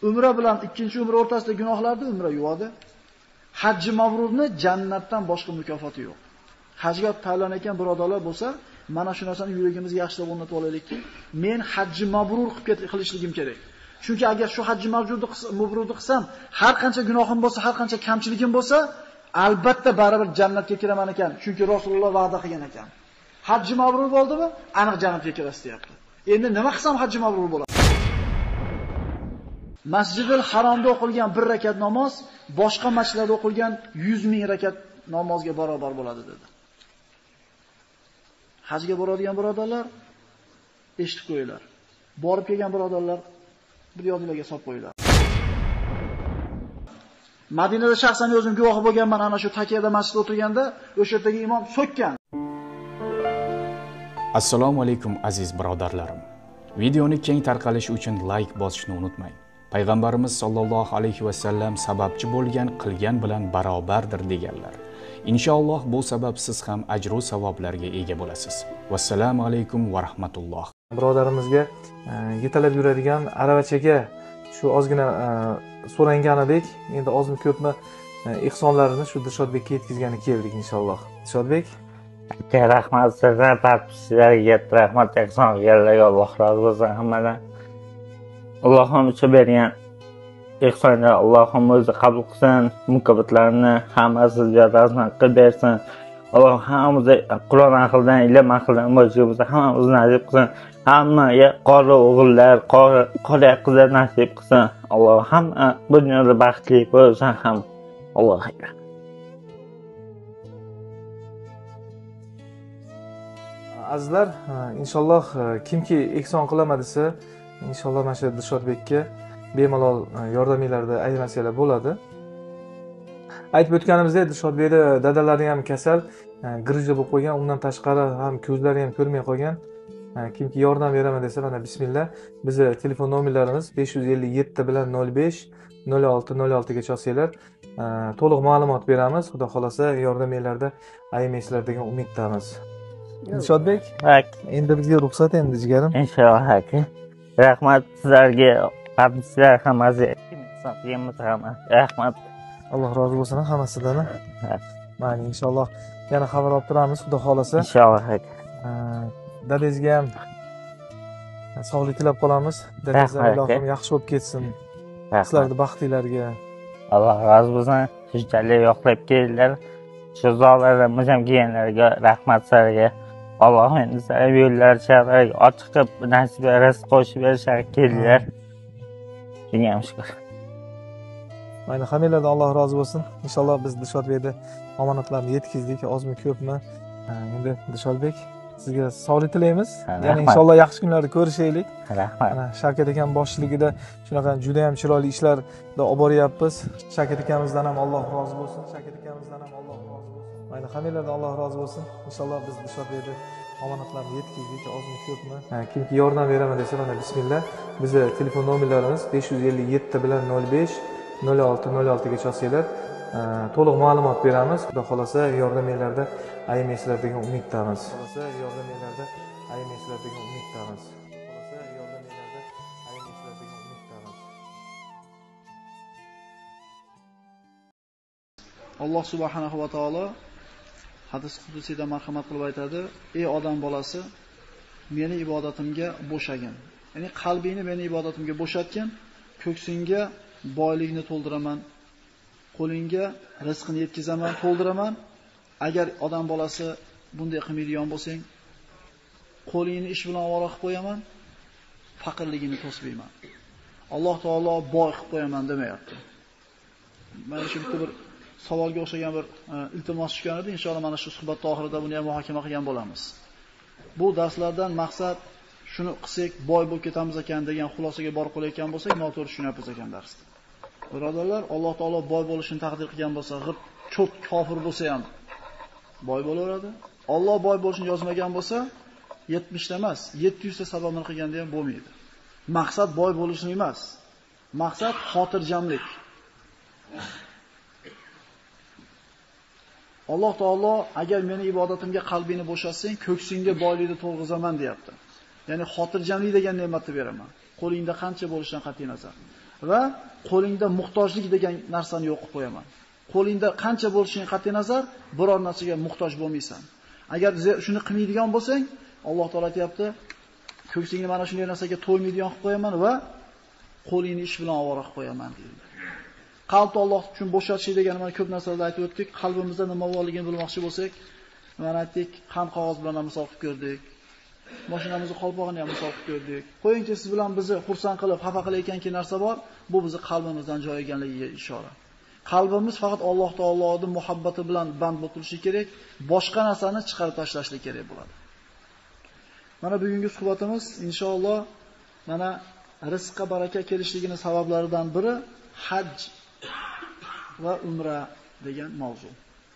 Umra bilan ikkinchi umra o'rtasida gunohlarni umra yuvadi. Hajji mabrurni jannatdan boshqa mukofoti yo'q. Hajga tayyorlanayotgan birodarlar bo'lsa, mana shu narsani yuragimizga yaxshilab o'rnatib olaylikki, men hajji mabrur qilishligim kerak. Chunki agar shu hajji mabrurni qilsam, har qancha gunohim bo'lsa, har qancha kamchiligim bo'lsa, albatta baribir jannatga kiraman ekan. Chunki Rasululloh va'da qilgan ekan. Hajji mabrur bo'ldimi? Aniq jannatga kirasiz deyapti. Endi nima qilsam hajji mabrur bo'ladi? Masjidil Haromda o'qilgan 1 rakat namoz boshqa masjidlarda o'qilgan 100 ming rakat namozga barobar bo'ladi dedi. Hajga boradigan birodarlar eshitib qo'yinglar. Borib kelgan birodarlar bir yodingizga solib qo'yinglar. Madinada shaxsan o'zim guvoh bo'lganman, ana shu Takiyada masjidda o'tirganda o'sha yerdagi imom so'kkan. Assalomu alaykum aziz birodarlarim. Videoni keng tarqalishi uchun like bosishni unutmang. Payg'ambarimiz sollallohu alayhi va sallam sababchi bo'lgan qilgan bilan barobardir deganlar. Inshaalloh bu sabab siz ham ajru savoblarga ega bo'lasiz. Vassalomu alaykum va rahmatulloh. Birodarimizga yetalab yuradigan aravachaga shu ozgina so'ranganidek, endi ozmi ko'pmi ihsonlarini shu Dilshodbekka yetkazgani keldik inshaalloh. Dilshodbek, rahmat sizlarga, sizlarga rahmat ehson qilganlarga Alloh rozi bo'lsin hammadan. Allohim uchun bergan ehsonni Allohim o'zi qabul qilsin, mukofotlarini hammasi jazosini qilib bersin. Alloh hammamizni Qur'on ahlidan, ilm ahlidan bo'lishimizni hammamizni nasib qilsin. Hammaga qori o'g'illar, qori qizlar nasib qilsin. Alloh hamma bu dunyoda baxtli bo'lsin ham. Alloh xayr. Azizlar, inshaalloh kimki ehson qilaman desa, inshaalloh mana shu Dilshodbekka bemalol yordaminglarda aylansalar bo'ladi. Aytib o'tganimizdek, Dilshodbekda dadalari ham kasal, grijja bo'lib qolgan, undan tashqari ham ko'zlari ham ko'rmay qolgan. Kimki yordam beraman desa, mana bismillah. Bizni telefon nomerlarimiz 557 bilan 05 06 06 ga chaqsanglar, to'liq ma'lumot beramiz. Xudo xolasa yordaminglarda ayamaysizlar degan umiddamiz. Dilshodbek, endi bizga ruxsat endi jigarim. Inshaalloh aka. Rahmat sizlarga, sizlar hammasi rahmat. Alloh rozi bo'lsin hammasidan. Mana inshaalloh yana xabar olib turamiz, xudo xolasa. Inshaalloh aka. Dadangizga ham sog'lik tilab qolamiz. Dadangiz ilohim yaxshi bo'lib ketsin. Sizlarning baxtinglarga. Alloh rozi bo'lsin. Shunchalik yo'qlab keldilar. Shu zotlarga, mujam kelganlarga rahmat sizlarga. Alloh endi sizlarga yo'llar chiqarib, ochiq qilib nasib rizq qo'shib berishga keldilar. Shunga ham shukr. Mana hammanglardan Alloh rozi bo'lsin. Inshaalloh biz Dilshodbekda omonatlarni yetkazdik, ozmi ko'pmi. Endi Dilshodbek, sizga sog'lik tilaymiz. Ya'ni inshaalloh yaxshi kunlarda ko'rishaylik. Rahmat. Mana Shavkat akam boshchiligida shunaqa juda ham chiroyli ishlarda olib boryapmiz. Shavkat akamizdan ham Alloh rozi bo'lsin. Shavkat akamizdan ham Alloh rozi bo'lsin. Mana hammanglardan Alloh rozi bo'lsin. Inshaalloh biz Dilshodbekda omonatlarni yetkazdik, ozmi ko'pmi. Kimki yordam beraman desa, mana bismillah. Bizni telefon nomerlarimiz 557 bilan 05 06 06 ga chaqsanglar, to'liq ma'lumot beramiz. Xudo xolasa yordaminglarda ayamaysizlar degan umiddamiz. Xolasa yordaminglarda ayamaysizlar degan umiddamiz. Xolasa yordaminglarda ayamaysizlar degan umiddamiz. Alloh subhanahu va taolo hadis qudusiyda marhamat qilib aytadi: "Ey odam bolasi, meni ibodatimga bo'shagin." Ya'ni qalbingni meni ibodatimga bo'shatgin, ko'ksingga boylikni to'ldiraman, qo'lingga rizqni yetkazaman, to'ldiraman. Agar odam bolasi bunday qilmaydigan bo'lsang, qo'lingni ish bilan ovora qilib qo'yaman, faqirligini to'smayman. Alloh taolo boy qilib qo'yaman demayapti. Mana shu bitta bir savolga o'xshagan bir iltimos tushgan edi. Inshaalloh mana shu suhbat oxirida buni ham muhokama qilgan bo'lamiz. Bu darslardan maqsad shuni qilsak boy bo'lib ketamiz ekan degan xulosaga borib qolayotgan bo'lsak, noto'g'ri tushunyapmiz ekan darsda. Birodarlar, Alloh taolo boy bo'lishini taqdir qilgan bo'lsa, g'ib cho't kofir bo'lsa ham boy bo'laveradi. Alloh boy bo'lishini yozmagan bo'lsa, 70 ta emas, 700 ta sababni qilganda ham bo'lmaydi. Maqsad boy bo'lishni emas. Maqsad xotirjamlik. Alloh taolo agar meni ibodatimga qalbini bo'shatsang, ko'ksingga boylikni to'lg'izaman deyapti. Ya'ni xotirjamlik degan ne'matni beraman. Qo'lingda qancha bo'lishidan qat'iy nazar. va qo'lingda muhtojlik degan narsani yo'q qilib qo'yaman. Qo'lingda qancha bo'lishining qat'i nazar biror narsaga muhtoj bo'lmaysan. Agar shuni qilmaydigan bo'lsang, Alloh taolo aytayapti, ko'ksingni mana shunday narsaga to'ymaydigan qilib qo'yaman va qo'lingni ish bilan ovora qilib qo'yaman deydi. Qalbni Alloh uchun bo'shatish degani mana ko'p narsalarda aytib o'tdik. Qalbimizda nima borligini bilmoqchi bo'lsak, mana aytdik, qand qog'oz bilan ham misol qilib ko'rdik. Mashinamizni qolpog'ini ham misol qilib ko'rdik. Qo'yingchi siz bilan bizni xursand qilib, xafa qilayotgan narsa bor, bu bizni qalbimizdan joy olganligiga ishora. Qalbimiz faqat Alloh taoloning muhabbati bilan band bo'lib turishi kerak, boshqa narsani chiqarib tashlashlik kerak bo'ladi. Mana bugungi suhbatimiz inshaalloh mana rizqqa baraka kelishligining sabablaridan biri haj va umra degan mavzu.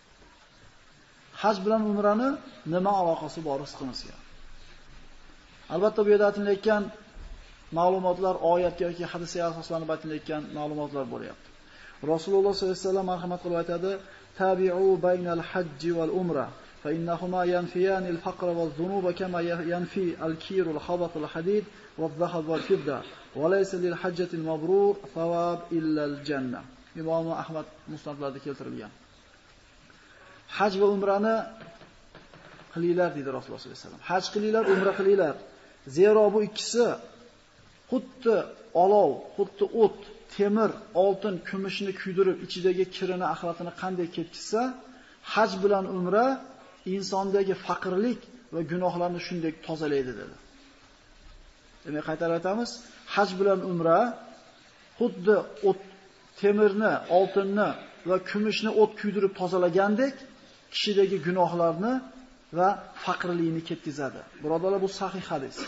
Haj bilan umrani nima aloqasi bor rizqimizga? Albatta bu yerda aytilayotgan ma'lumotlar oyatga yoki hadisga asoslanib aytilayotgan ma'lumotlar bo'lyapti. Rasululloh sollallohu alayhi vasallam marhamat qilib aytadi: "Tabi'u baynal hajji wal umra, fa innahuma yanfiyani al-faqra waz-zunuba kama yanfi al-kiru al-khabat al-hadid waz-zahab wal-fidda, wa laysa lil-hajjati al-mabrur thawab illa al-jannah." Imom Ahmad musnadlarida keltirilgan. Haj va umrani qilinglar dedi Rasululloh sollallohu alayhi vasallam. Haj qilinglar, umra qilinglar. Zero bu ikkisi xuddi olov, xuddi o't, temir, oltin, kumushni kuydirib ichidagi kirini, axlatini qanday ketkizsa, haj bilan umra insondagi faqirlik va gunohlarni shunday tozalaydi dedi. Demak, qaytarib aytamiz, haj bilan umra xuddi o't, temirni, oltinni va kumushni o't kuydirib tozalagandek kishidagi gunohlarni va faqirlikni ketkizadi. Birodarlar, bu sahih hadis.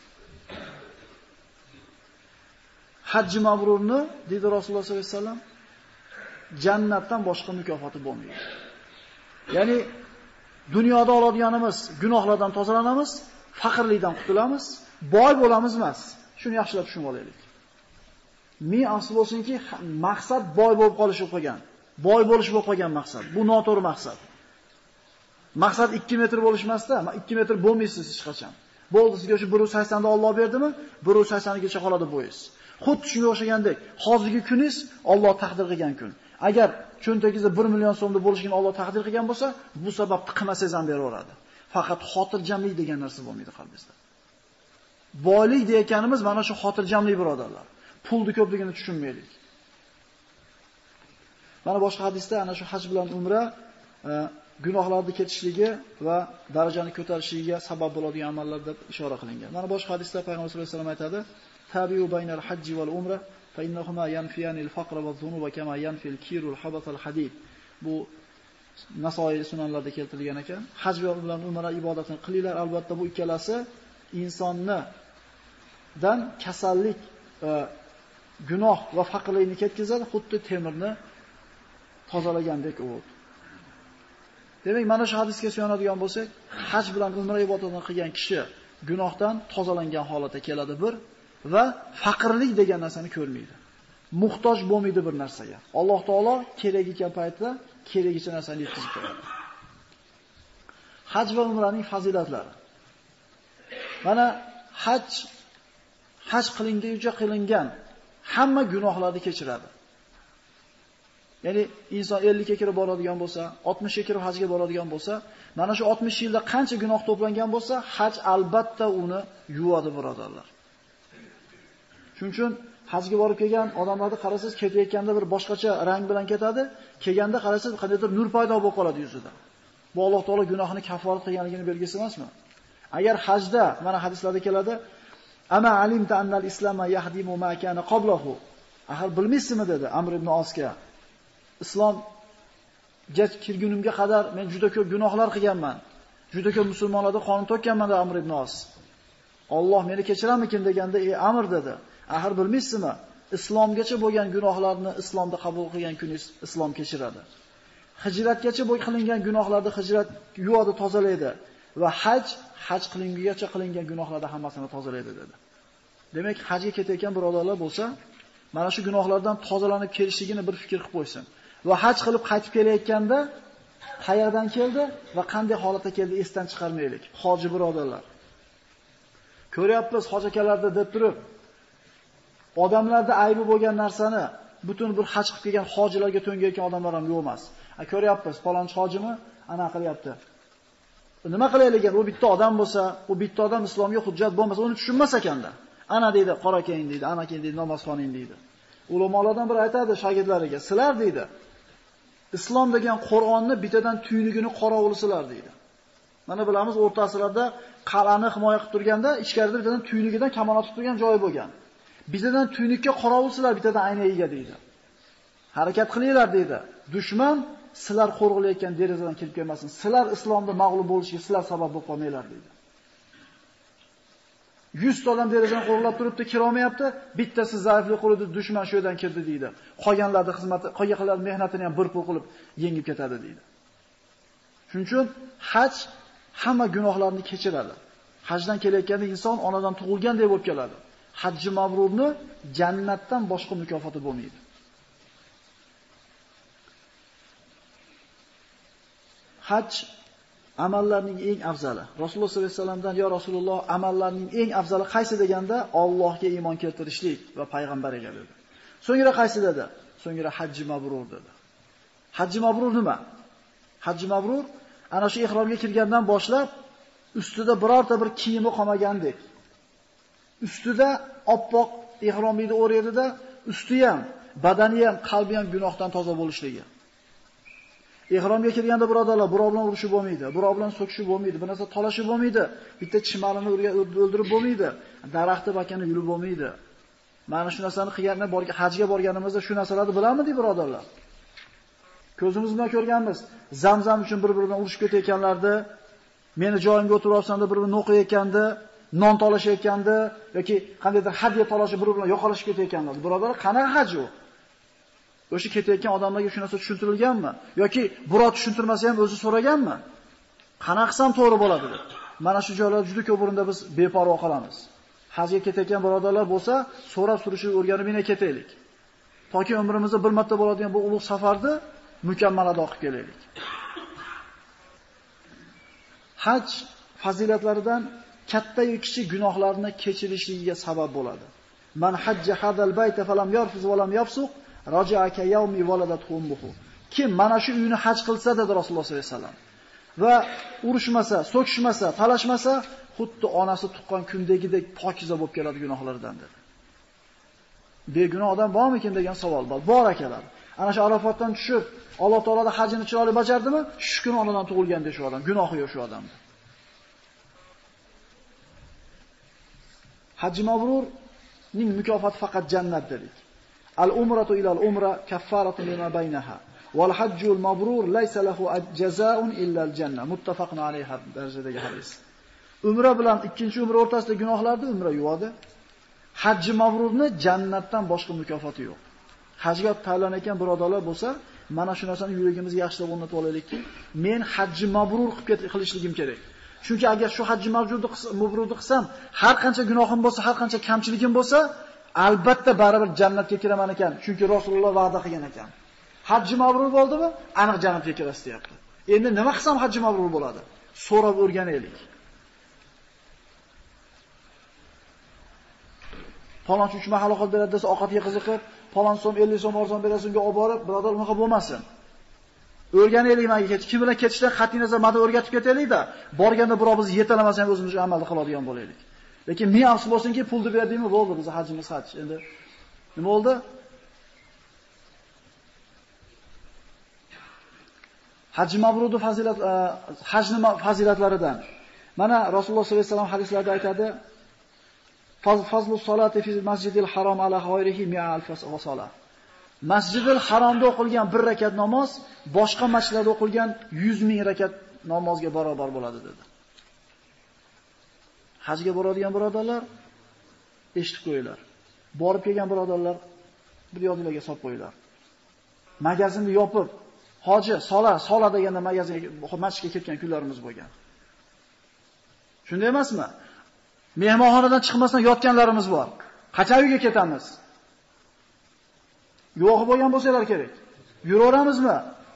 Hajji mabrurni dedi Rasululloh sollallohu alayhi vasallam, jannatdan boshqa mukofoti bo'lmaydi. Ya'ni dunyoda oladiganimiz gunohlardan tozalanamiz, faqirlikdan qutulamiz, boy bo'lamiz emas. Shuni yaxshilab tushunib olaylik. Ming afsus bo'lsinki, maqsad boy bo'lib qolish bo'lib qolgan. Boy bo'lish bo'lib qolgan maqsad. Bu noto'g'ri maqsad. Maqsad 2 metr bo'lish emasda, 2 metr bo'lmaysiz hech qachon. Bo'ldi, sizga shu 180 da Alloh berdimi? 180 gacha qoladi bo'yingiz. Xuddi shunga o'xshagandek, hozirgi kuningiz Alloh taqdir qilgan kun. Agar cho'ntagingizda 1 million so'mda bo'lishini Alloh taqdir qilgan bo'lsa, bu sababni qilmasangiz ham beraveradi. Faqat xotirjamlik degan narsa bo'lmaydi qalbingizda. Boylik deyotganimiz mana shu xotirjamlik, birodarlar. Pulni ko'pligini tushunmaylik. Mana boshqa hadisda ana shu haj bilan umra gunohlarni ketishligi va darajani ko'tarishiga sabab bo'ladigan amallar deb ishora qilingan. Mana boshqa hadisda Payg'ambar sollallohu alayhi vasallam aytadi: "Tabi'u baynal hajji wal umra, fa innahuma yanfiyani al-faqra waz-zunuba kama yanfi al-kiru al-habat al-hadid." Bu Nasoiy sunanlarda keltirilgan ekan. Haj bilan umra ibodatini qilinglar. Albatta bu ikkalasi insonni dan kasallik, gunoh va faqirlikni ketkazadi, xuddi temirni tozalagandek o't. Demak, mana shu hadisga suyanadigan bo'lsak, haj bilan umra ibodatini qilgan kishi gunohdan tozalangan holatda keladi bir va faqirlik degan narsani ko'rmaydi. Muhtoj bo'lmaydi bir narsaga. Alloh taolo kerak ekan paytda keragicha narsani yetkazib beradi. Haj va umraning fazilatlari. Mana haj qilinguncha qilingan hamma gunohlarni kechiradi. Ya'ni inson 50 ga kirib boradigan bo'lsa, 60 ga kirib hajga boradigan bo'lsa, mana shu 60 yilda qancha gunoh to'plangan bo'lsa, haj albatta uni yuvadi, birodarlar. Shuning uchun hajga borib kelgan odamlarni qarasangiz, ketayotganda bir boshqacha rang bilan ketadi, kelganda qarasangiz qandaydir nur paydo bo'lib qoladi yuzida. Bu Alloh taolo gunohini kafforat qilganligini belgisi emasmi? Agar hajda mana hadislarda keladi, "Ama alimta annal islama yahdimu ma kana qablahu." Axir bilmaysizmi dedi Amr ibn Osga. Islomga kirgunimga qadar men juda ko'p gunohlar qilganman. Juda ko'p musulmonlarga qonun to'kkanman dedi Amr ibn Os. Alloh meni kechiramikin deganda, "Ey Amr" dedi. "Axir bilmaysizmi? Islomgacha bo'lgan gunohlarni islomda qabul qilgan kuningiz islom kechiradi. Hijratgacha qilingan gunohlarni hijrat yuvadi, tozalaydi va haj qilingungacha qilingan gunohlarni hammasini tozalaydi" dedi. Demak, hajga ketayotgan birodarlar bo'lsa, mana shu gunohlardan tozalanib kelishligini bir fikr qilib qo'ysin. Va haj qilib qaytib kelayotganda qayerdan keldi va qanday holatda keldi esdan chiqarmaylik. Hoji birodarlar. Ko'ryapmiz hoji akalarda deb turib, Odamlarda aybi bo'lgan narsani butun bir haj qilib kelgan hojilarga to'ngayotgan odamlar ham yo'q emas. Ko'ryapmiz, falonchi hojimi ana qilyapti. Nima qilaylik ekan? U bitta odam bo'lsa, u bitta odam islomga hujjat bo'lmasa, uni tushunmas ekanda. Ana deydi, qora keyin deydi, ana keyin deydi, namozxoning deydi. Ulamolardan biri aytadi shogirdlariga, sizlar deydi, islom degan Qur'onni bittadan tuynugini qorovulsizlar deydi. Mana bilamiz, o'rta asrlarda qal'ani himoya qilib turganda, ichkarida bittadan tuynugidan kamonat tutib turgan joyi bo'lgan. Bittadan tuynukka qorovulsizlar, bittadan aynagiga deydi. Harakat qilinglar deydi. Dushman sizlar qo'rg'ilayotgan derazadan kirib kelmasin. Sizlar islomda mag'lub bo'lishiga sizlar sabab bo'lib qolmanglar deydi. 100 ta odam derazadan qo'rg'ilab turibdi, kira olmayapti. Bittasi zaiflik qildi, dushman shu yerdan kirdi deydi. Qolganlarning xizmati, qolganlar mehnatini ham bir pul qilib yengib ketadi deydi. Shuning uchun haj hamma gunohlarni kechiradi. Hajdan kelayotganda inson onadan tug'ilgandek bo'lib keladi. Hajji mabrurni jannatdan boshqa mukofoti bo'lmaydi. Haj amallarning eng afzali. Rasululloh sollallohu alayhi vasallamdan yo Rasululloh amallarning eng afzali qaysi deganda Allohga iymon keltirishlik va payg'ambariga dedi. So'ngra qaysi dedi? So'ngra hajji mabrur dedi. Hajji mabrur nima? Hajji mabrur ana shu ihromga kirgandan boshlab ustida birorta bir kiyimi qolmagandek. Ustida oppoq ihromlikni o'raydi-da, usti ham, badani ham, qalbi ham gunohdan toza bo'lishligi. Ihromga kirganda birodarlar, birov bilan urushib bo'lmaydi, birov bilan so'kishib bo'lmaydi, bir narsa talashib bo'lmaydi, bitta chimalini o'ldirib bo'lmaydi, daraxtni bakani yulib bo'lmaydi. Mana shu narsani qilganlar hajga borganimizda shu narsalarni bilamizdik birodarlar. Ko'zimiz bilan ko'rganmiz. Zamzam uchun bir-biri bilan urushib ketayotganlarni, meni joyimga o'tiribsan deb bir-birini o'qiyotgandi, non talashayotgandi yoki qandaydir hadya talashib bir-biri bilan yo'qolishib ketayotganlar. Birodarlar, qanaqa haj u? O'sha ketayotgan odamlarga shu narsa tushuntirilganmi? Yoki birov tushuntirmasa ham o'zi so'raganmi? Qanaqa qilsam to'g'ri bo'ladi deb. Mana shu joylar juda ko'p o'rinda biz beparvo qolamiz. Hajga ketayotgan birodarlar bo'lsa, so'rab surishib o'rganib yana ketaylik. Toki umrimizda bir marta bo'ladigan bu ulug' safarni mukammal ado qilib kelaylik. Haj fazilatlaridan katta yoki kichik gunohlarni kechirishligiga sabab bo'ladi. Man hajja hadal bayta falam yarfuz va lam yafsuq raja'a ka yawmi waladat ummuhu. Kim mana shu uyni haj qilsa dedi Rasululloh sollallohu alayhi vasallam va urushmasa, so'kishmasa, talashmasa, xuddi onasi tuqqan kundagidek pokiza bo'lib keladi gunohlaridan dedi. Begunoh odam bormikin degan savol bor. Bor akalar. Ana shu Arafotdan tushib, Alloh taoloning hajini chiroyli bajardimi? Shu kun onadan tug'ilganda shu odam, gunohi yo'q shu odamda. Hajji mabrurning mukofoti faqat jannat dedik. Al-umratu ila al-umra kaffaratun lima baynaha. Wal hajjul mabrur laysa lahu jazaa'un illa al-janna. Muttafaqun alayhi darajadagi hadis. Umra bilan ikkinchi umra o'rtasidagi gunohlarni umra yuvadi. Hajji mabrurni jannatdan boshqa mukofoti yo'q. Hajga tayyorlanayotgan birodarlar bo'lsa, mana shu narsani yuragimizga yaxshilab o'rnatib olaylikki, men hajji mabrur qilishligim kerak. Chunki agar shu hajji mabrurni qilsam, har qancha gunohim bo'lsa, har qancha kamchiligim bo'lsa, albatta baribir jannatga kiraman ekan. Chunki Rasululloh va'da qilgan ekan. Hajji mabrur bo'ldimi? Aniq jannatga kirasiz deyapti. Endi nima qilsam hajji mabrur bo'ladi? So'rab o'rganaylik. Falonchi 3 mahal ovqat beradi desa, ovqatga qiziqib, falon so'm 50 so'm arzon berasiz, unga olib borib, birodar unaqa bo'lmasin. O'rganaylik menga ketib, kim bilan ketishda qat'iy nazar ma'da o'rgatib ketaylik-da, borganda birov bizni yetalamasa ham o'zimiz amalni qiladigan bo'laylik. Lekin men afsus bo'lsinki, pulni berdingmi, bo'ldi, biz hajimiz haj. Endi nima bo'ldi? Hajji mabrurning hajning fazilatlaridan. Mana Rasululloh sollallohu alayhi vasallam hadislarda aytadi: Fazlu solati fi masjidil harom ala g'ayrihi mi'a alf salah. Masjidil haromda o'qilgan 1 rakat namoz boshqa masjidlarda o'qilgan 100 ming rakat namozga barobar bo'ladi dedi. Hajga boradigan birodarlar eshitib qo'yinglar. Borib kelgan birodarlar bir yodingizga solib qo'yinglar. Magazinni yopib, hoji sola deganda magazinga masjidga ketgan kunlarimiz bo'lgan. Shunday emasmi? Mehmonxonadan chiqmasdan yotganlarimiz bor. Qachon uyga ketamiz? Guvohi bo'lgan bo'lsalar kerak. Yuraveramizmi?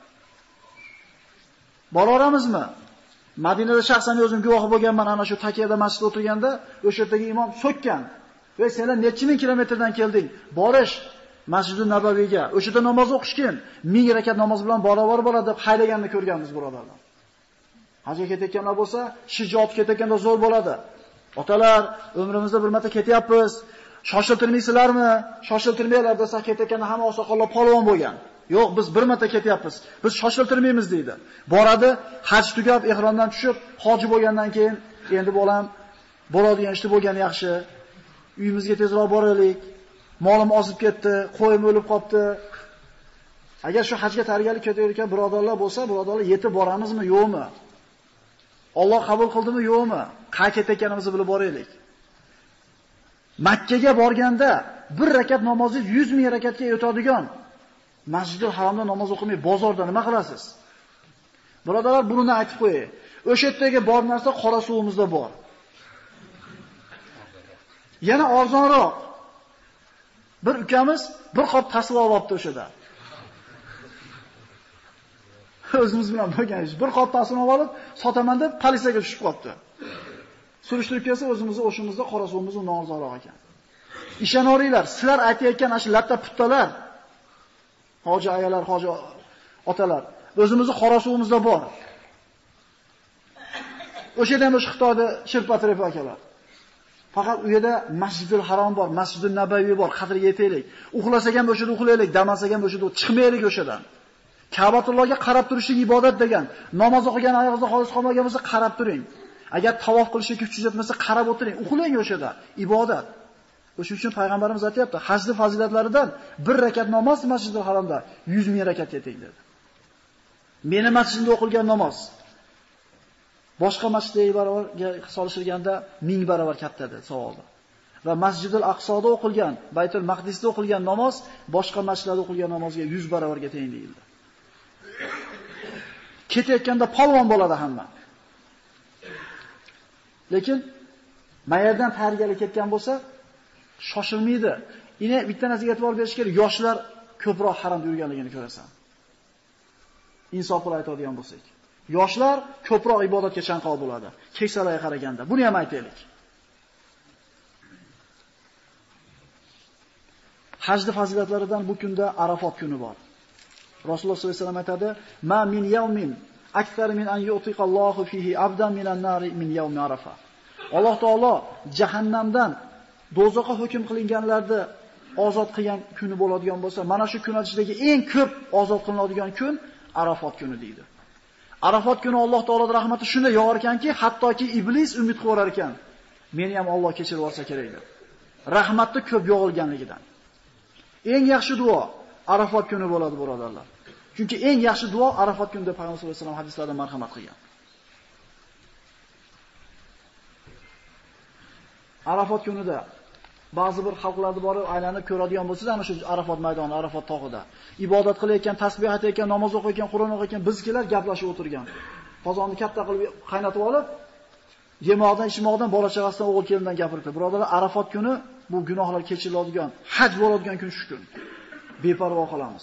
Boraveramizmi? Madinada shaxsan o'zim guvohi bo'lganman, ana shu Takiyada masjidda o'tirganda o'sha yerdagi imom so'kkan. Va senlar necha ming kilometrdan kelding? Borish Masjidun Nabaviyga, o'shada namoz o'qishkin, 1000 rakat namoz bilan barobar bo'ladi deb haylaganni ko'rganmiz, birodarlar. Hajga ketayotganlar bo'lsa, shijoat ketayotganda zo'r bo'ladi. Otalar, umrimizda bir marta ketyapmiz. Shoshiltirmaysizlarmi? Shoshiltirmaylar desa ketayotganda hamma oqsoqollar polvon bo'lgan. Yo'q, biz bir marta ketyapmiz. Biz shoshiltirmaymiz deydi. Boradi, haj tugab, ehrondan tushib, hoji bo'lgandan keyin endi bolam bo'ladigan ishni bo'lgani yaxshi. Uyimizga tezroq boraylik. Molim ozib ketdi, qo'yim o'lib qopti. Agar shu hajga tayyorgarlik ketayotgan birodarlar bo'lsa, birodarlar yetib boramizmi, yo'qmi? Alloh qabul qildimi, yo'qmi? Qayerga ketayotganimizni bilib boraylik. Makkaga borganda bir rakat namozni 100 ming rakatga o'tadigan Masjidul Haromda namoz o'qimay bozorda nima qilasiz? Birodarlar, buni aytib qo'yay. O'sha yerdagi bor narsa qora suvimizda bor. Yana arzonroq. Bir ukamiz bir qop tasvir olibdi o'shada. O'zimiz bilan bo'lgan ish. Bir qop tasvir olib, sotaman deb politsiyaga tushib qopti. Surishtirib kelsa, o'shimizda qora suvimiz undan arzonroq ekan. Ishonaveringlar, sizlar aytayotgan ash latta puttalar, hoji ayalar, hoji otalar, o'zimizni qora suvimizda bor. O'sha yerda ham o'sha Xitoyda shirpatirib akalar. Faqat u yerda Masjidul Harom bor, Masjidun Nabaviy bor, qadriga yetaylik. Uxlasak ham o'sha yerda uxlaylik, damasak ham o'sha yerda chiqmaylik o'shadan. Ka'batullohga qarab turishlik ibodat degan. Namoz o'qigan oyog'ingizda xolis qolmagan bo'lsa qarab turing. Agar tavof qilishga kuchingiz yetmasa qarab o'tiring, uxlang o'shada. Ibodat. O'sha uchun payg'ambarimiz aytayapti, hajni fazilatlaridan bir rakat namoz Masjidul Haromda 100 ming rakat yeting dedi. Meni masjidimda o'qilgan namoz boshqa masjidlarga barobarga solishtirganda 1000 barobar katta dedi savolda. Va Masjidul Aqsoda o'qilgan, Baytul Maqdisda o'qilgan namoz boshqa masjidlarda o'qilgan namozga 100 barobarga teng deyildi. Ketayotganda polvon bo'ladi hamma. Lekin mayerdan tayyorgarlik ketgan bo'lsa, shoshilmaydi. Ine bitta narsaga e'tibor berish kerak, yoshlar ko'proq haromda yurganligini ko'rasan. Insof bilan aytadigan bo'lsak, yoshlar ko'proq ibodatga chanqoq bo'ladi, keksalarga qaraganda. Buni ham aytaylik. Hajning fazilatlaridan bu kunda Arafot kuni bor. Rasululloh sollallohu alayhi vasallam aytadi: "Ma min yawmin akthar min an yu'tiqallohu fihi abdan minan nari min yawmi Arafa." Alloh taolo jahannamdan dozoqqa hukm qilinganlarni ozod qilgan kuni bo'ladigan bo'lsa, mana shu kun ichidagi eng ko'p ozod qilinadigan kun Arafot kuni deydi. Arafot kuni Alloh taoloning rahmati shunday yog'ar ekanki, hattoki iblis umid qilar ekan, meni ham Alloh kechirib olsa kerak deb. Rahmatni ko'p yog'ilganligidan. Eng yaxshi duo Arafot kuni bo'ladi, birodarlar. Chunki eng yaxshi duo Arafot kunida Payg'ambar sollallohu alayhi vasallam hadislarda marhamat qilgan. Arafot kunida ba'zi bir xalqlarda borib aylanib ko'radigan bo'lsangiz, ana shu Arafot maydoni, Arafot tog'ida ibodat qilayotgan, tasbih aytayotgan, namoz o'qiyotgan, Qur'on o'qiyotgan bizkilar gaplashib o'tirgan. Qozonni katta qilib qaynatib olib, yemoqdan, ichmoqdan, bola chaqasidan, o'g'il kelindan gapirdi. Birodarlar, Arafot kuni bu gunohlar kechiriladigan, haj bo'ladigan kun shu kun. Beparvo qolamiz.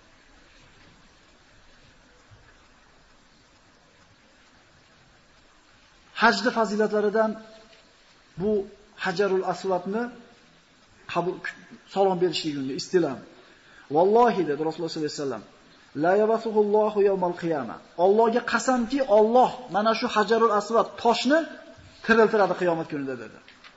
Hajning fazilatlaridan bu Hajarul Aswadni qabul salom berishligini istilam. Vallohi dedi Rasululloh sollallohu alayhi vasallam, la yabasuhullohu yawmal qiyamah. Allohga qasamki, Alloh mana shu Hajarul Aswad toshni tiriltiradi qiyomat kunida dedi.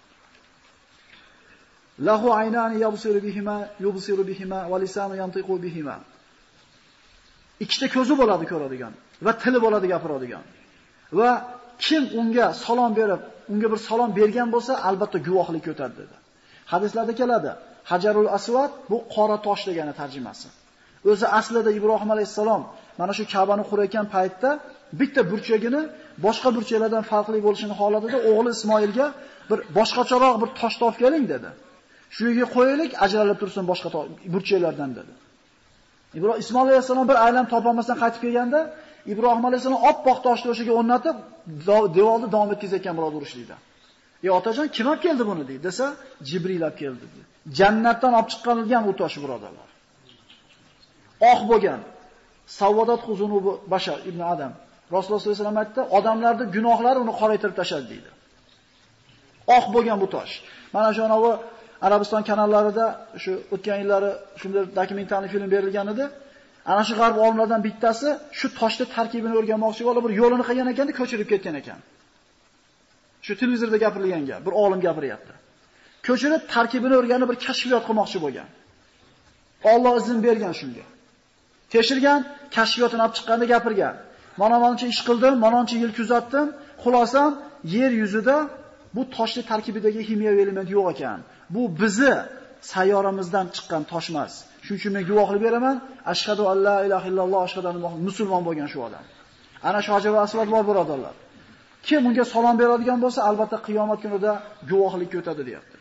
Lahu aynani yubsiru bihima va lisanu yantiqu bihima. Ikkita ko'zi bo'ladi ko'radigan va tili bo'ladi gapiradigan. Va kim unga salom berib, unga bir salom bergan bo'lsa, albatta guvohlik o'tadi dedi. Hadislarda keladi, Hajarul Aswad bu qora tosh degani tarjimasi. O'zi aslida Ibrohim alayhisalom mana shu Ka'bani qurayotgan paytda bitta burchagini boshqa burchaklardan farqli bo'lishini xohladida o'g'li Ismoilga bir boshqacharoq bir tosh topib keling dedi. Shu yerga qo'yaylik, ajralib tursin boshqa burchaklardan dedi. Ismoil alayhisalom bir aylan topolmasdan qaytib kelganda, Ibrohim alayhisalom oppoq toshni o'shaga o'rnatib, devorni davom etkazayotgan biroz urishlikda. Otajon, kim olib keldi buni deydi desa, Jibril olib keldi dedi. Jannatdan olib chiqarilgan u tosh, birodarlar. Oq bo'lgan. Savodat huzunubi bashar ibn Adam. Rasululloh sollallohu alayhi vasallam aytdi, odamlarning gunohlari uni qoraytirib tashladi deydi. Oq bo'lgan bu tosh. Mana shu anavi Arabiston kanallarida shu o'tgan yillari shunday dokumentarli film berilgan edi. Ana shu g'arb olimlaridan bittasi shu toshni tarkibini o'rganmoqchi bo'lib, bir yo'lini qilgan ekan, ko'chirib ketgan ekan. Shu televizorda gapirilgan gap, bir olim gapiryapti. Ko'chirib tarkibini o'rganib bir kashfiyot qilmoqchi bo'lgan. Alloh izn bergan shunga. Tekshirgan, kashfiyotini olib chiqqanda gapirgan. Mana-mancha ish qildim, mana-mancha yil kuzatdim. Xulosam, yer yuzida bu toshli tarkibidagi kimyoviy element yo'q ekan. Bu bizi sayyoramizdan chiqqan tosh emas. Shuning uchun men guvohlik beraman, ashhadu an la ilaha illalloh, ashhadu anna muhammad musulmon bo'lgan shu odam. Ana shu Hajar Asvad bor birodarlar. Kim unga salom beradigan bo'lsa, albatta qiyomat kunida guvohlikka o'tadi, deyapti.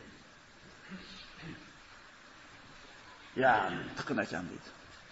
Ya, tiqin ekan deydi.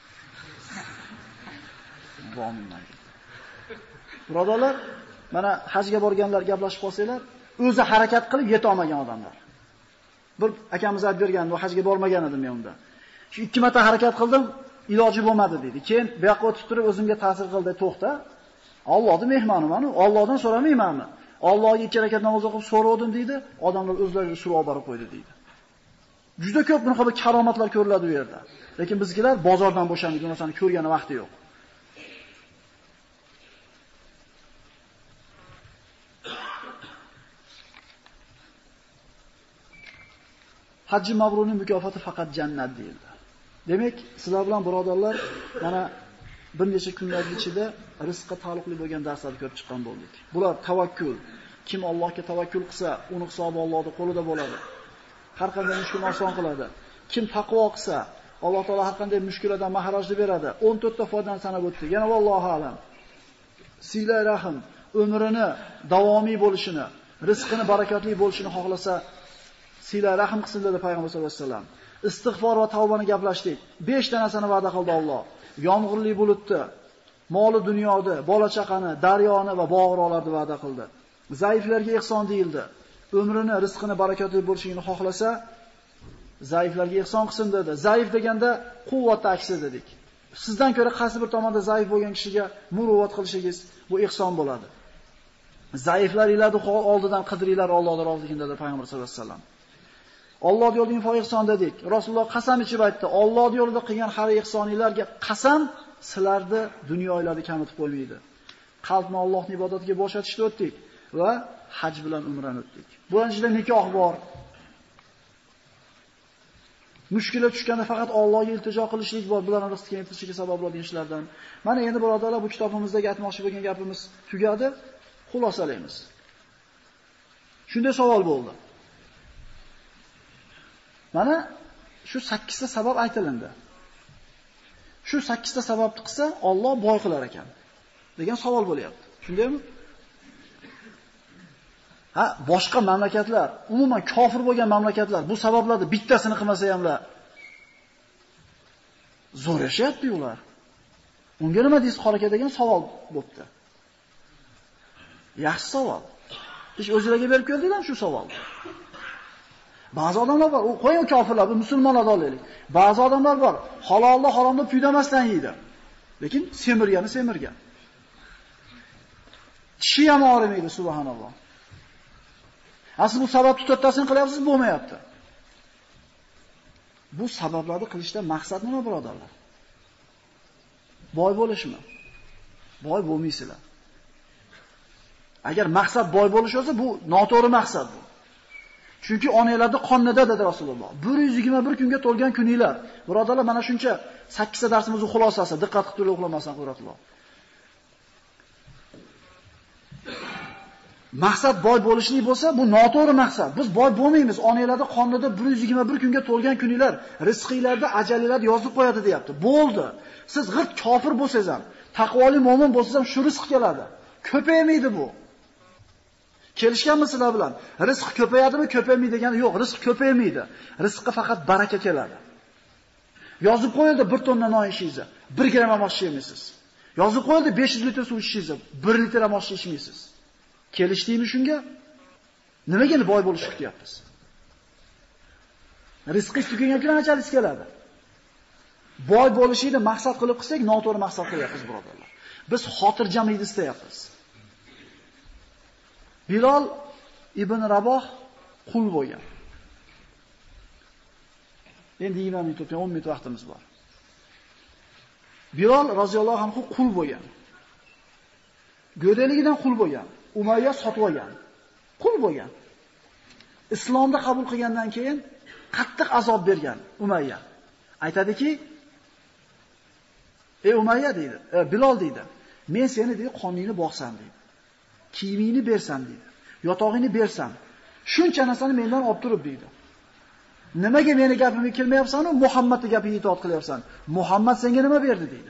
Bo'lmaydi. Birodarlar, mana hajga borganlar gaplashib qolsanglar, o'zi harakat qilib yeta olmagan odamlar. Bir akamiz aytib bergan, bu hajga bormagan edim men unda. Shu 2 marta harakat qildim, iloji bo'lmadi dedi. Keyin bu yoqqa o'tib turib o'zimga ta'sir qildi, to'xta. Allohning mehmoniman-ku, Allohdan so'ramaymanmi? Allohga 2 rakat namoz o'qib so'radim deydi, odamlar o'zlari suv olib borib qo'ydi deydi. Juda ko'p bunaqa bir karomatlar ko'riladi bu yerda. Lekin bizgilar bozordan bo'shanib, bu narsani ko'rgani vaqti yo'q. Hajji mabrurning mukofoti faqat jannat deyildi. Demak, sizlar bilan birodarlar, mana bir necha kunlar ichida rizqqa taalluqli bo'lgan darslarni ko'rib chiqqan bo'ldik. Bular tavakkul. Kim Allohga tavakkul qilsa, uni hisobi Allohning qo'lida bo'ladi. Har qanday mushkulni oson qiladi. Kim taqvo qilsa, Alloh taolo har qanday mushkullardan mahrajni beradi. 14 ta foydani sanab o'tdi. Yana vallohu alam. Sila rahim umrini davomiy bo'lishini, rizqini barakatli bo'lishini xohlasa, sila rahim qilsin dedi payg'ambar sollallohu alayhi vasallam. Istig'for va tavbani gaplashdik. 5 ta narsani va'da qildi Alloh. Yomg'irli bulutni, moli dunyoni, bola chaqani, daryoni va bog'roqlarni va'da qildi. Zaiflarga ihson deyildi. Umrini, rizqini barakatli bo'lishini xohlasa, zaiflarga ihson qilsin dedi. Zaif deganda quvvatni aksi dedik. Sizdan ko'ra qaysi bir tomonda zaif bo'lgan kishiga muruvvat qilishingiz bu ihson bo'ladi. Zaiflar iladi oldidan qidiringlar Allohning roziligida dedi payg'ambar sollallohu alayhi vasallam. Alloh yo'lida info ihson dedik. Rasululloh qasam ichib aytdi. Alloh yo'lida qilgan har ihsoninglarga qasam sizlarni dunyolarni kamitib qo'ymaydi. Qalbni Allohning ibodatiga bo'shatishni o'tdik va haj bilan umrani o'tdik. Buning ichida nikoh bor. Mushkula tushganda faqat Allohga iltijo qilishlik bor, bularning rizqini keltirishiga sabab bo'ladigan ishlardan. Mana endi birodarlar, bu kitobimizdagi aytmoqchi bo'lgan gapimiz tugadi. Xulosalaymiz. Shunday savol bo'ldi. Mana shu 8 ta sabab aytilindi. Shu 8 ta sababni qilsa Alloh boy qilar ekan degan savol bo'lyapti. Shundaymi? Ha, boshqa mamlakatlar, umuman kofir bo'lgan mamlakatlar bu sabablarni bittasini qilmasa hamlar zo'r yashayapti ular. Unga nima deysiz qor aka degan savol bo'pti. Yaxshi savol. Ish o'zlariga berib keldinglar shu savolni. Ba'zi odamlar bor, u qo'ying kofirlar, bu musulmonlar olaylik. Ba'zi odamlar bor, halolni haromni puydamasdan yeydi. Lekin semirgan. Tishi ham og'rimaydi, subhanalloh. Siz bu sababni to'rttasini qilyapsiz, bo'lmayapti. Bu sabablarni qilishda maqsad nima, birodarlar? Boy bo'lishmi? Boy bo'lmaysizlar. Agar maqsad boy bo'lish bo'lsa, bu noto'g'ri maqsad bu. Chunki onalarning qonida dedi Rasululloh. 121 kunga to'lgan kuninglar. Birodarlar, mana shuncha 8 ta darsimizning xulosasi. Diqqat qilib turib uxlamasdan Qudratulloh. Maqsad boy bo'lishlik bo'lsa, bu noto'g'ri maqsad. Biz boy bo'lmaymiz. Onalarning qonida 121 kunga to'lgan kuninglar, rizqinglarda ajalinglar yozib qo'yadi, deyapti. Bo'ldi. Siz g'irt kofir bo'lsangiz ham, taqvoli mo'min bo'lsangiz ham shu rizq keladi. Ko'paymaydi bu. Kelishganmi sizlar bilan? Rizq ko'payadimi, ko'paymaydi degani yo'q. Rizq ko'paymaydi. Rizqqa faqat baraka keladi. Yozib qo'yildi 1 tonna non yeysiz, 1 gram ham osh yeymaysiz. Yozib qo'yildi 500 litr suv ichishingiz, 1 litr ham osh ichmaysiz. Kelishdingmi shunga? Nimaga boy bo'lishni kutyapmiz? Rizqingiz tugagan kun achalingiz keladi. Boy bo'lishni maqsad qilib qilsak, noto'g'ri maqsad qilyapmiz, birodarlar. Biz xotirjamlikni istayapmiz. Bilol ibn Raboh qul bo'lgan. Endi 20 minut o'tgan 10 minut vaqtimiz bor. Bilol roziyallohu anhu qul bo'lgan. Go'daligidan qul bo'lgan. Umayya sotib olgan. Qul bo'lgan. Islomni qabul qilgandan keyin qattiq azob bergan Umayya. Aytadiki, "Ey Umayya" deydi, Bilol deydi. "Men seni deydi qoningni boqsam deydi. Kiyimingni bersam deydi. Yotog'ingni bersam, shuncha narsani mendan olib turib deydi. Nimaga meni gapimga kelmayapsan-u, Muhammadning gapiga itoat qilyapsan? Muhammad senga nima berdi?" deydi.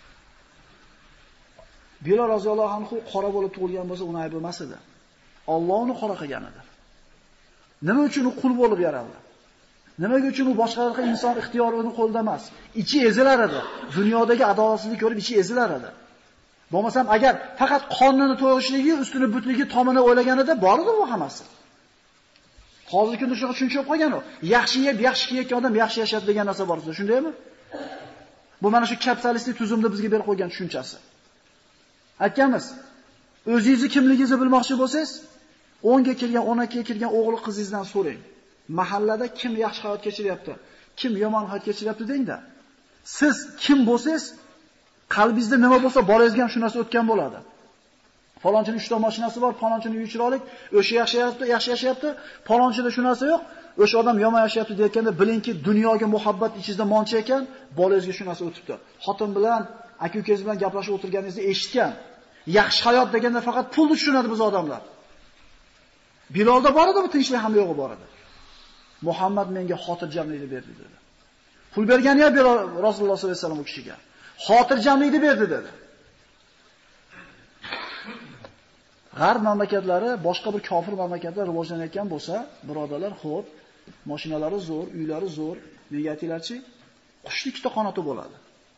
Bilol roziyallohu anhu qora bo'lib tug'ilgan bo'lsa, uni aybi emas edi. Alloh uni qora qilgan edi. Nima uchun u qul bo'lib yaraldi? Nimaga uchun u boshqalarga inson ixtiyori o'zining qo'lida emas? Ichi ezilar edi. Dunyodagi adolatsizlik ko'rib ichi ezilar edi. Bo'lmasam agar faqat qonini to'g'rishligi, ustini butligi tomini o'ylaganida bor edi bu hammasi. Hozirgi kunda shuncha tushunib qolgan u. Yaxshi yeb, yaxshi kiyayotgan odam yaxshi yashaydi degan narsa bor edi, shundaymi? Bu mana shu kapitalistik tuzumda bizga berib qo'ygan tushunchasi. Aytganmiz, o'zingizni kimligingizni bilmoqchi bo'lsangiz, 10 ga kirgan, 12 ga kirgan o'g'il qizingizdan so'rang. Mahallada kim yaxshi hayot kechiryapti, kim yomon hayot kechiryapti dengda. Siz kim bo'lsangiz, qalbingizda nima bo'lsa, bolangizga ham shu narsa o'tgan bo'ladi. Falonchining 3 ta mashinasi bor, falonchining uyi chiroyli, o'sha yaxshi yashayapti, falonchida shu narsa yo'q, o'sha odam yomon yashayapti deyotganda bilingki, dunyoga muhabbat ichingizda moncha ekan, bolangizga shu narsa o'tibdi. Xotin bilan, aka-ukangiz bilan gaplashib o'tirganingizni eshitgan. Yaxshi hayot deganda faqat pulni tushunadi biz odamlar. Bilolda bor edi bu tinchlik ham yo'g'i bor edi. Muhammad menga xotirjamlikni berdi dedi. Pul bergani ham Bilol Rasululloh sollallohu alayhi vasallam u kishiga. Xotirjamlikni berdi dedi. G'arb mamlakatlari, boshqa bir kofir mamlakatlar rivojlanayotgan bo'lsa, birodalar, xo'p, mashinalari zo'r, uylari zo'r, nega aytinglarchi? Qushning ikkita qanoti bo'ladi.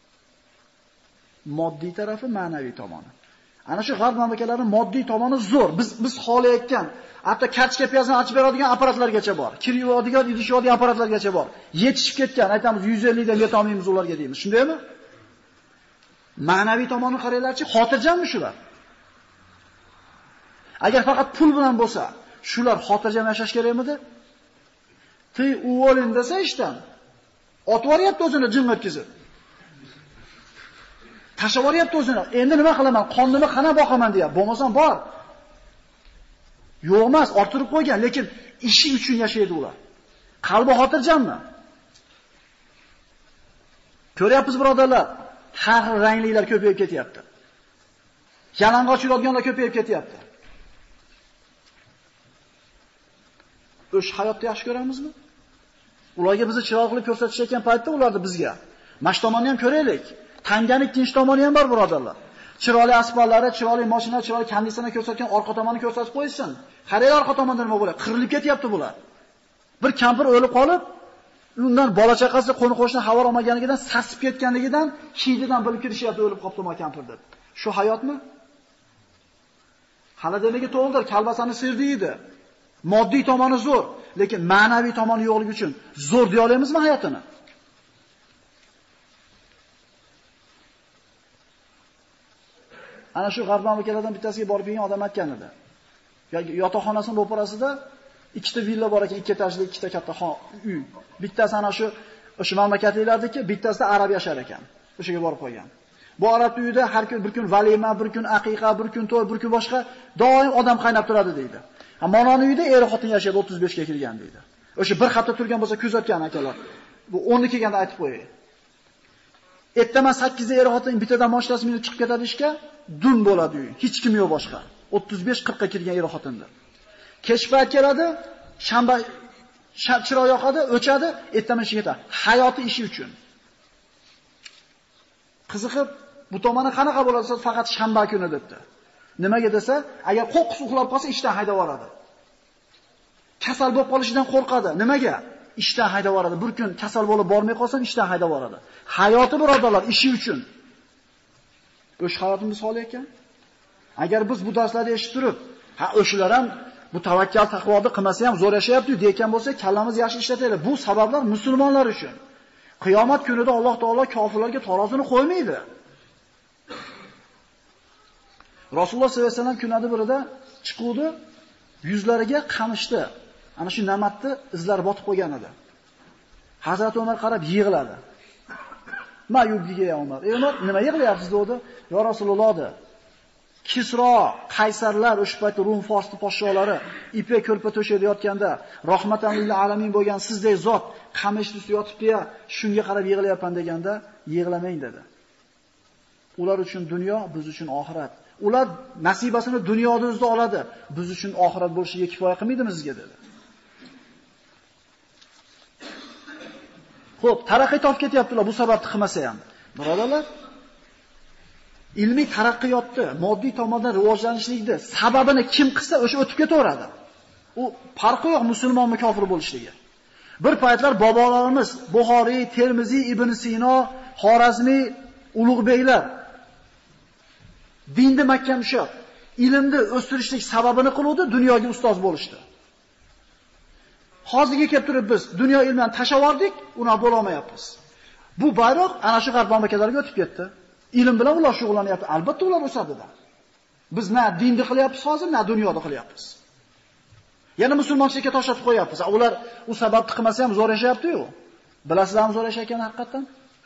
Moddiy tarafi, ma'naviy tomoni. Ana shu g'arb mamlakatlarining moddiy tomoni zo'r. Biz xohlayotgan, hatto kartoshka piyozani ochib beradigan apparatlargacha bor. Kir yuvadigan, idish yuvadigan apparatlargacha bor. Yetishib ketgan, aytamiz 150 dan yeta olmaymiz ularga deymiz. Shundaymi? Ma'naviy tomonni qaranglarchi, xotirjammi shular? Agar faqat pul bilan bo'lsa, shular xotirjam yashash kerakmidi? Ti uvolin desa ishdan. Otib yuryapti o'zini jin o'tkazib. Tashlab yuryapti o'zini. Endi nima qilaman? Qonnimni qana boqaman deyapti. Bo'lmasam bor. Yo'q emas, orttirib qo'ygan, lekin ishi uchun yashaydi ular. Qalbi xotirjammi? Ko'ryapmiz birodarlar, har xil rangliklar ko'payib ketyapti. Yalang'och yuradiganlar ko'payib ketyapti. O'sha hayotni yaxshi ko'ramizmi? Ularga bizni chiroq qilib ko'rsatishayotgan paytda ularni bizga. Mash tomonni ham ko'raylik. Tanganing ikkinchi tomoni ham bor birodarlar. Chiroyli asfaltlari, chiroyli mashina, chiroyli konditsioner ko'rsatgan orqa tomonni ko'rsatib qo'ysin. Qarang orqa tomonda nima bo'ladi? Qirilib ketyapti bular. Bir kampir o'lib qolib, undan bola chaqasi qo'ni-qo'shni xabar olmaganidan, sasib ketganligidan, hididan bilib kirishyapti o'lib qopti ma kampir deb. Shu hayotmi? Hali demaga to'g'ridir, kalbasani sirdi edi. Moddiy tomoni zo'r, lekin ma'naviy tomoni yo'qligi uchun zo'r deya olamizmi hayotini? Ana shu g'arb mamlakatlardan bittasiga borib kelgan odam aytgan edi. Yotoqxonasining ro'parasida ikkita villa bor ekan, ikki etajli, ikkita katta uy. Bittasi ana shu mamlakatliklardagi, bittasida arab yashar ekan. O'shaga borib qo'ygan. Bu arab uyida har kun bir kun valima, bir kun aqiqa, bir kun to'y, bir kun boshqa doim odam qaynab turadi deydi. Mononi uyida er-xotin yashaydi 35 ga kirgan deydi. O'sha bir hafta turgan bo'lsa kuzatgan akalar. Bu 10 kelganda aytib qo'yay. Ertaman 8 da er-xotin bittadan mashinasi minib chiqib ketadi ishga, dun bo'ladi uy. Hech kim yo'q boshqa. 35-40 ga kirgan er-xotindir. Kech payt keladi, shanba chiroq yoqadi, o'chadi, ertaman ishga ketadi. Hayoti ishi uchun. Qiziqib, bu tomoni qanaqa bo'ladi? Faqat shanba kuni debdi. Nimaga desa, agar qo'qqis uxlab qolsa ishdan haydab yuboradi. Kasal bo'lib qolishidan qo'rqadi. Nimaga? Ishdan haydab yuboradi. Bir kun kasal bo'lib bormay qolsam ishdan haydab yuboradi. Hayoti birodarlar ishi uchun. O'sha hayotimiz holi ekan. Agar biz bu darslarni eshitib turib, o'shalar ham bu tavakkal taqvoni qilmasa ham zo'r yashayapti deyotgan bo'lsa, kallamiz yaxshi ishlataylik. Bu sabablar musulmonlar uchun. Qiyomat kunida Alloh taolo kofirlarga tarozini qo'ymaydi. Rasululloh sollallohu alayhi vasallam kunlarda birida chiquvdi, yuzlariga qamishdi. Ana shu namatni izlari botib qo'ygan edi. Hazrat Umar qarab yig'ladi. Mayubgiga ya Umar. Umar, nima yig'layapsiz dedi? Yo Rasululloh dedi. Kisro, qaysarlar o'sha paytda Rum Forsni podsholari ipak ko'rpa to'shada yotganda, rahmatan lil alamin bo'lgan sizdek zot qamishni ustida yotibdi-ya, shunga qarab yig'layapman deganda, yig'lamang dedi. Ular uchun dunyo, biz uchun oxirat. Ular nasibasini dunyoda o'zida oladi. Biz uchun oxirat bo'lishiga kifoya qilmaydimi sizga dedi. Xo'p, taraqqiy topib ketyaptilar bu sababni qilmasa ham. Birodarlar, ilmiy taraqqiyotni, moddiy tomondan rivojlanishlikni sababini kim qilsa, o'sha o'tib ketaveradi. U farqi yo'q musulmonmi, kofir bo'lishligi. Bir paytlar bobolarimiz Buxoriy, Termiziy, Ibn Sino, Xorazmiy, Ulug'beylar dinni mahkam ushlab, ilmni o'stirishlik sababini qiluvdi, dunyoga ustoz bo'lishdi. Hozirga kelib turib biz dunyo ilmini tashavordik, uni bo'la olmayapmiz. Bu bayroq ana shu g'arb mamlakatlariga o'tib ketdi. Ilm bilan ular shug'ullanyapti. Albatta ular o'sadi-da. Biz na dinni qilyapmiz hozir, na dunyoda qilyapmiz. Yana musulmonchilikka toshlatib qo'yapmiz. Ular u sababni qilmasa ham zo'r yashayapti-yu. Bilasizlarmi zo'r yashayotganini haqiqatan?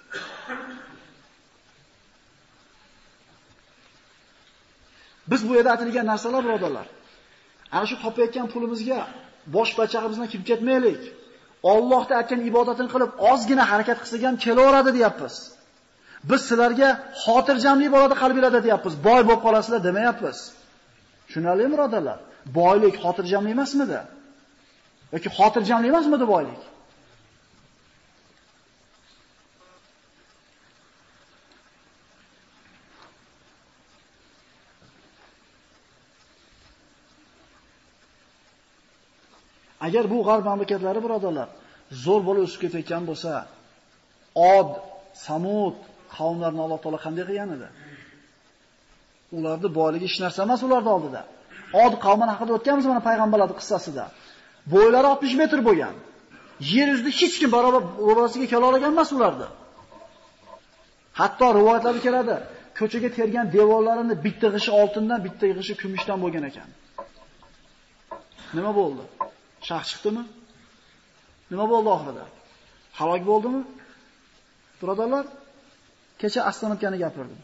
Biz bu yerda aytilgan narsalar birodarlar. Ana shu topayotgan pulimizga bosh bachag'imizdan kirib ketmaylik. Allohga aytgan ibodatini qilib, ozgina harakat qilsak ham kelaveradi deyapmiz. Biz sizlarga xotirjamlik bo'ladi qalbingizda deyapmiz. Boy bo'lib qolasizlar demayapmiz. Tushunarlimi birodarlar? Boylik xotirjamlik emasmidi? Yoki xotirjamlik emasmidi boylik? Agar bu g'arb mamlakatlari birodarlar zo'r bo'lib o'sib ketayotgan bo'lsa, Od, Samud qavmlarini Alloh taolo qanday qilgan edi? Ularning boyligi hech narsa emas ularning oldida. Od qavmini haqida o'tganmiz mana payg'ambarlarning qissasida. Bo'ylari 60 metr bo'lgan. Yer yuzida hech kim barobarsiga kela olgan emas ularni. Hatto rivoyatlarda keladi, ko'chaga tergan devorlarini bitta g'ishi oltindan, bitta g'ishi kumushdan bo'lgan ekan. Nima bo'ldi? Shaq chiqdimi? Nima bo'ldi oxirida? Halok bo'ldimi? Birodarlar, kecha Astanovkani gapirdim.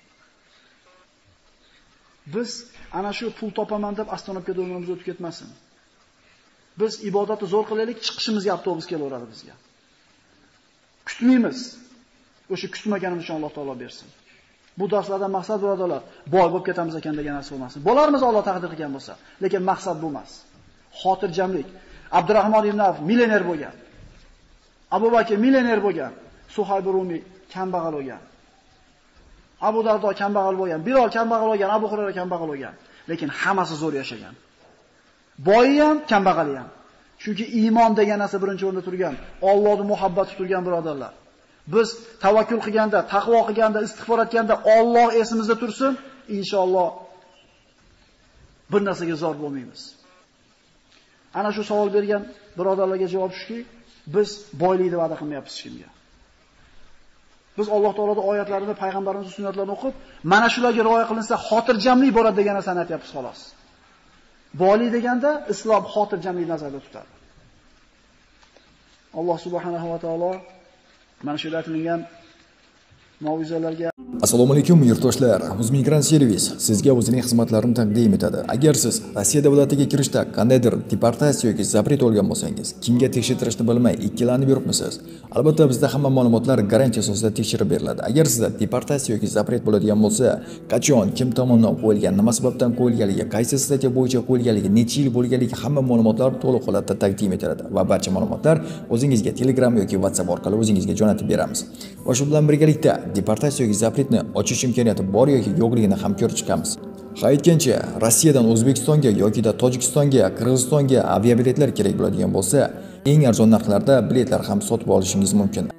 Biz ana shu pul topaman deb Astanovka do'yimiz o'tib ketmasin. Biz ibodatni zo'r qilaylik, chiqishimizga avtobus kelaveradi bizga. Kutmaymiz. O'sha kutmaganimiz uchun Alloh taolo bersin. Bu darslardan maqsad birodarlar, boy bo'lib ketamiz ekan degan narsa bo'lmasin. Bo'larmiz Alloh taqdir qilgan bo'lsa, lekin maqsad bu emas. Xotirjamlik. Abdurahmon ibn Avf millioner bo'lgan. Abu Bakr millioner bo'lgan. Suhayb Rumi kambag'al bo'lgan. Abu Dardo kambag'al bo'lgan. Bilol kambag'al bo'lgan. Abu Hurayra kambag'al bo'lgan. Lekin hammasi zo'r yashagan. Boyi ham, kambag'ali ham. Chunki iymon degan narsa birinchi o'rinda turgan. Allohning muhabbati turgan birodarlar. Biz tavakkul qilganda, taqvo qilganda, istig'for etganda Alloh esimizda tursin, inshaalloh bir narsaga zor bo'lmaymiz. Ana shu savol bergan birodarlarga javob shuki, biz boylikni va'da qilmayapmiz hech kimga. Biz Alloh taoloning oyatlarini, payg'ambarimizning sunnatlarini o'qib, mana shularga rioya qilinsa xotirjamlik bo'ladi degan narsani aytyapmiz xolos. Boylik deganda islom xotirjamlik nazarda tutadi. Alloh subhanahu va taolo mana shu aytilgan mavzularga Assalomu alaykum yurtdoshlar. Uzmigran servis sizga o'zining xizmatlarini taqdim etadi. Agar siz Rossiya davlatiga kirishda qandaydir deportatsiya yoki zapret olgan bo'lsangiz, kimga tekshirtirishni bilmay ikkilanib yuribmisiz? Albatta bizda hamma ma'lumotlar garantiya asosida tekshirib beriladi. Agar sizda deportatsiya yoki zapret bo'ladigan bo'lsa, qachon, kim tomonidan qo'yilgan, nima sababdan qo'yilganligi, qaysi statiya bo'yicha qo'yilganligi, necha yil bo'lganligi hamma ma'lumotlar to'liq holatda taqdim etiladi va barcha ma'lumotlar o'zingizga Telegram yoki WhatsApp orqali o'zingizga jo'natib beramiz. Va shu bilan birgalikda deportatsiya yoki zapretni ochish imkoniyati bor yoki yo'qligini ham ko'rib chiqamiz. Aytgancha, Rossiyadan O'zbekistonga yoki Tojikistonga, Qirg'izistonga aviabiletlar kerak bo'ladigan bo'lsa, eng arzon narxlarda biletlar ham sotib olishingiz mumkin.